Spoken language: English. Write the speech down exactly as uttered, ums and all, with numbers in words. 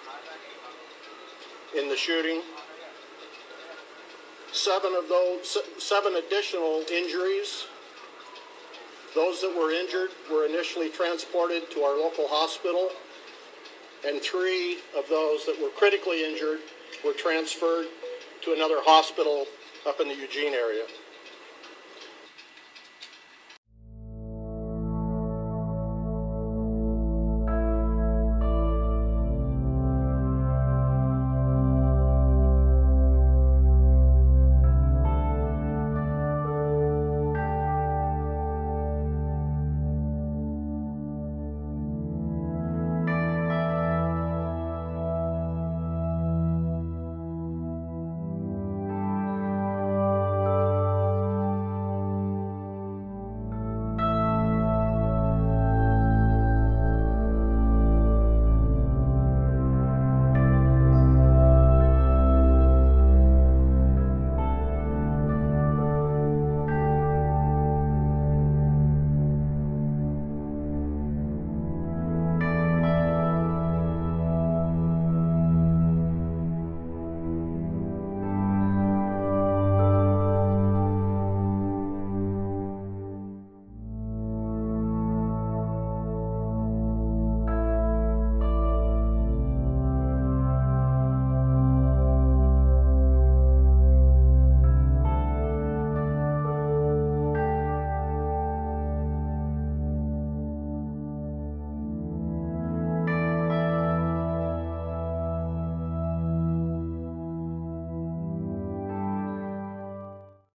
in the shooting. Seven of those, seven additional injuries. Those that were injured were initially transported to our local hospital, and three of those that were critically injured were transferred to another hospital up in the Eugene area.